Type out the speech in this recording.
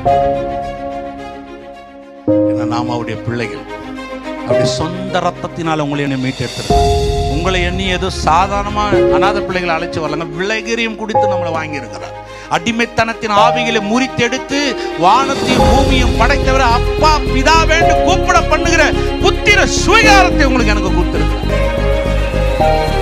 ஏன்னா நாம் அவருடைய பிள்ளைகள். அப்படி சொந்த ரத்தத்தினால் உங்களை என்னை மீட்டெடுத்திருக்காங்க. உங்களை எண்ணி ஏதோ சாதாரணமாக அநாத பிள்ளைகளை அழைச்சி வரலங்க, விலைகிரியம் குடித்து நம்மளை வாங்கி இருக்கிறார். அடிமைத்தனத்தின் ஆவிகளை முறித்தெடுத்து வானத்தையும் பூமியும் படைத்தவர அப்பா பிதா வேண்டும் கூப்பிட பண்ணுகிற புத்திர சுவீகாரத்தை உங்களுக்கு எனக்கு கொடுத்திருக்கிறார்.